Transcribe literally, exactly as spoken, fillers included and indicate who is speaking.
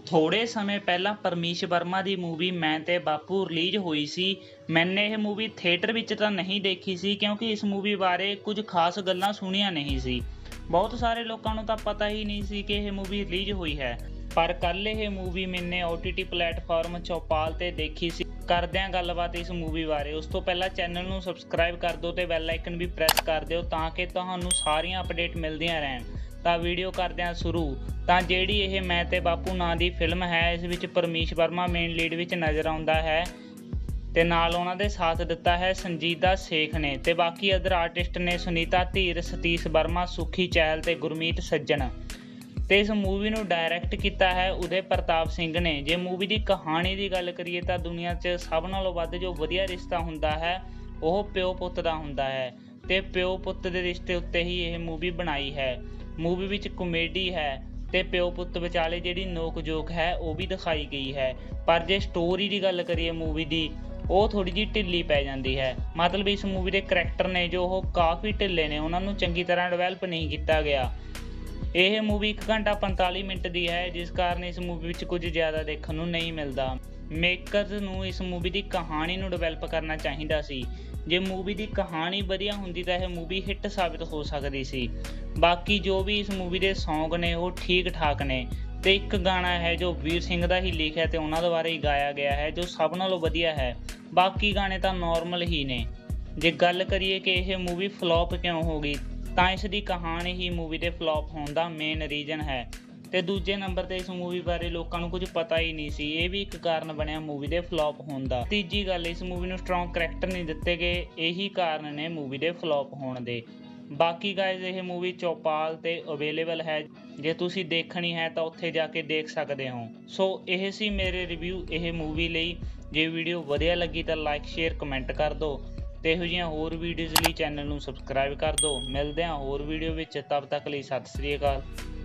Speaker 1: ਥੋੜ੍ਹੇ ਸਮੇਂ ਪਹਿਲਾਂ ਪਰਮੀਸ਼ ਵਰਮਾ ਦੀ ਮੂਵੀ ਮੈਂ ਤੇ ਬਾਪੂ ਰਿਲੀਜ਼ ਹੋਈ ਸੀ। ਮੈਨੇ ਇਹ ਮੂਵੀ ਥੀਏਟਰ ਵਿੱਚ ਤਾਂ ਨਹੀਂ ਦੇਖੀ ਸੀ ਕਿਉਂਕਿ ਇਸ ਮੂਵੀ ਬਾਰੇ ਕੁਝ ਖਾਸ ਗੱਲਾਂ ਸੁਣੀਆਂ ਨਹੀਂ ਸੀ। ਬਹੁਤ ਸਾਰੇ ਲੋਕਾਂ ਨੂੰ ਤਾਂ ਪਤਾ ਹੀ ਨਹੀਂ ਸੀ ਕਿ ਇਹ ਮੂਵੀ ਰਿਲੀਜ਼ ਹੋਈ ਹੈ, ਪਰ ਕੱਲ੍ਹ ਇਹ ਮੂਵੀ ਮੈਨੇ O T T platform Chaupal 'ਤੇ ਦੇਖੀ ਸੀ। ਕਰਦੇ ਹਾਂ ਗੱਲਬਾਤ ਇਸ ਮੂਵੀ ਬਾਰੇ। ਉਸ ਤੋਂ ਪਹਿਲਾਂ ਚੈਨਲ ਨੂੰ ਸਬਸਕ੍ਰਾਈਬ ਕਰ ਦਿਓ ਅਤੇ ਬੈਲ ਆਈਕਨ ਵੀ ਪ੍ਰੈਸ ਕਰ ਦਿਓ ਤਾਂ ਕਿ ਤੁਹਾਨੂੰ ਸਾਰੀਆਂ ਅਪਡੇਟ ਮਿਲਦੀਆਂ ਰਹਿਣ। ਤਾਂ ਵੀਡੀਓ ਕਰਦੇ ਹਾਂ ਸ਼ੁਰੂ। ਤਾਂ ਜਿਹੜੀ ਇਹ ਮੈਂ ਤੇ ਬਾਪੂ ਨਾਂ ਦੀ ਫਿਲਮ ਹੈ, ਇਸ ਵਿੱਚ ਪਰਮੀਸ਼ ਵਰਮਾ ਮੇਨ ਲੀਡ ਵਿੱਚ ਨਜ਼ਰ ਆਉਂਦਾ ਹੈ ਤੇ ਨਾਲ ਉਹਨਾਂ ਦੇ ਸਾਥ ਦਿੱਤਾ ਹੈ ਸੰਜੀਦਾ ਸ਼ੇਖ ਨੇ ਤੇ ਬਾਕੀ ਅਦਰ ਆਰਟਿਸਟ ਨੇ ਸੁਨੀਤਾ ਧੀਰ, ਸਤੀਸ਼ ਵਰਮਾ, ਸੁਖੀ ਚਹਿਲ ਤੇ ਗੁਰਮੀਤ ਸੱਜਣ। ਤੇ ਇਸ ਮੂਵੀ ਨੂੰ ਡਾਇਰੈਕਟ ਕੀਤਾ ਹੈ ਉਦੇ ਪ੍ਰਤਾਪ ਸਿੰਘ ਨੇ। ਜੇ ਮੂਵੀ ਦੀ ਕਹਾਣੀ ਦੀ ਗੱਲ ਕਰੀਏ ਤਾਂ ਦੁਨੀਆ 'ਚ ਸਭ ਨਾਲੋਂ ਵੱਧ ਜੋ ਵਧੀਆ ਰਿਸ਼ਤਾ ਹੁੰਦਾ ਹੈ ਉਹ ਪਿਓ ਪੁੱਤ ਦਾ ਹੁੰਦਾ ਹੈ ਤੇ ਪਿਓ ਪੁੱਤ ਦੇ ਰਿਸ਼ਤੇ ਉੱਤੇ ਹੀ ਇਹ ਮੂਵੀ ਬਣਾਈ ਹੈ। ਮੂਵੀ ਵਿੱਚ ਕਮੇਡੀ ਹੈ ਤੇ ਪਿਓ ਪੁੱਤ ਵਿਚਾਲੇ ਜਿਹੜੀ ਨੋਕ ਝੋਕ ਹੈ ਉਹ ਵੀ ਦਿਖਾਈ ਗਈ ਹੈ। ਪਰ ਜੇ ਸਟੋਰੀ ਦੀ ਗੱਲ ਕਰੀਏ ਮੂਵੀ ਦੀ, ਉਹ ਥੋੜ੍ਹੀ ਜਿਹੀ ਢਿੱਲੀ ਪੈ ਜਾਂਦੀ ਹੈ। ਮਤਲਬ ਇਸ ਮੂਵੀ ਦੇ ਕਰੈਕਟਰ ਨੇ ਜੋ ਉਹ ਕਾਫੀ ਢਿੱਲੇ ਨੇ, ਉਹਨਾਂ ਨੂੰ ਚੰਗੀ ਤਰ੍ਹਾਂ ਡਿਵੈਲਪ ਨਹੀਂ ਕੀਤਾ ਗਿਆ। ਇਹ ਮੂਵੀ ਇੱਕ ਘੰਟਾ ਪੰਤਾਲੀ ਮਿੰਟ ਦੀ ਹੈ, ਜਿਸ ਕਾਰਨ ਇਸ ਮੂਵੀ ਵਿੱਚ ਕੁਝ ਜ਼ਿਆਦਾ ਦੇਖਣ ਨੂੰ ਨਹੀਂ ਮਿਲਦਾ। ਮੇਕਰਜ਼ ਨੂੰ ਇਸ ਮੂਵੀ ਦੀ ਕਹਾਣੀ ਨੂੰ ਡਿਵੈਲਪ ਕਰਨਾ ਚਾਹੀਦਾ ਸੀ। ਜੇ ਮੂਵੀ ਦੀ ਕਹਾਣੀ ਵਧੀਆ ਹੁੰਦੀ ਤਾਂ ਇਹ ਮੂਵੀ ਹਿੱਟ ਸਾਬਿਤ ਹੋ ਸਕਦੀ ਸੀ। ਬਾਕੀ ਜੋ ਵੀ ਇਸ ਮੂਵੀ ਦੇ ਸੌਂਗ ਨੇ ਉਹ ਠੀਕ ਠਾਕ ਨੇ ਤੇ ਇੱਕ ਗਾਣਾ ਹੈ ਜੋ ਵੀਰ ਸਿੰਘ ਦਾ ਹੀ ਲਿਖਿਆ ਤੇ ਉਹਨਾਂ ਦੇ ਬਾਰੇ ਹੀ ਗਾਇਆ ਗਿਆ ਹੈ ਜੋ ਸਭ ਨਾਲੋਂ ਵਧੀਆ ਹੈ। ਬਾਕੀ ਗਾਣੇ ਤਾਂ ਨੋਰਮਲ ਹੀ ਨੇ। ਜੇ ਗੱਲ ਕਰੀਏ ਕਿ ਇਹ ਮੂਵੀ ਫਲੋਪ ਕਿਉਂ ਹੋ ਗਈ, ਤਾਂ ਇਸ ਦੀ ਕਹਾਣੀ ਹੀ ਮੂਵੀ ਦੇ ਫਲੋਪ ਹੋਣ ਦਾ ਮੇਨ ਰੀਜ਼ਨ ਹੈ। ਤੇ ਦੂਜੇ ਨੰਬਰ 'ਤੇ ਇਸ ਮੂਵੀ ਬਾਰੇ ਲੋਕਾਂ ਨੂੰ ਕੁਝ ਪਤਾ ਹੀ ਨਹੀਂ ਸੀ, ਇਹ ਵੀ ਇੱਕ ਕਾਰਨ ਬਣਿਆ ਮੂਵੀ ਦੇ ਫਲੋਪ ਹੋਣ ਦਾ। ਤੀਜੀ ਗੱਲ, ਇਸ ਮੂਵੀ ਨੂੰ ਸਟਰੋਂਗ ਕਰੈਕਟਰ ਨਹੀਂ ਦਿੱਤੇ ਗਏ, ਇਹੀ ਕਾਰਨ ਨੇ ਮੂਵੀ ਦੇ ਫਲੋਪ ਹੋਣ ਦੇ। ਬਾਕੀ ਗਾਇਜ਼ ਇਹ ਮੂਵੀ ਚੌਪਾਲ 'ਤੇ ਅਵੇਲੇਬਲ ਹੈ, ਜੇ ਤੁਸੀਂ ਦੇਖਣੀ ਹੈ ਤਾਂ ਉੱਥੇ ਜਾ ਕੇ ਦੇਖ ਸਕਦੇ ਹੋ। ਸੋ ਇਹ ਸੀ ਮੇਰੇ ਰਿਵਿਊ ਇਹ ਮੂਵੀ ਲਈ। ਜੇ ਵੀਡੀਓ ਵਧੀਆ ਲੱਗੀ ਤਾਂ ਲਾਈਕ ਸ਼ੇਅਰ ਕਮੈਂਟ ਕਰ ਦਿਓ ਤੇ ਇਹੋ ਜਿਹੀਆਂ ਹੋਰ ਵੀਡੀਓਜ਼ ਲਈ ਚੈਨਲ ਨੂੰ ਸਬਸਕ੍ਰਾਈਬ ਕਰ ਦਿਓ। ਮਿਲਦੇ ਹਾਂ ਹੋਰ ਵੀਡੀਓ ਵਿੱਚ, ਤਬ ਤੱਕ ਲਈ ਸਤਿ ਸ੍ਰੀ ਅਕਾਲ।